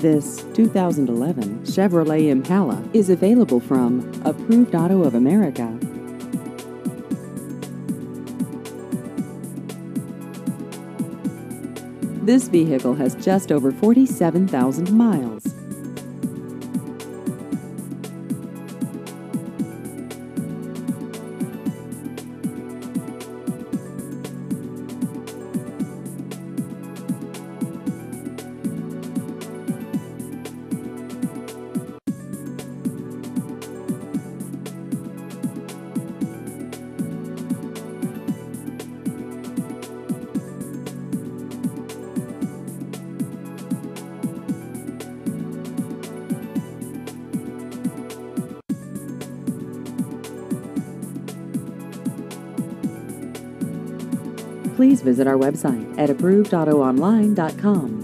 This 2011 Chevrolet Impala is available from Approved Auto of America. This vehicle has just over 47,000 miles. Please visit our website at approvedautoonline.com.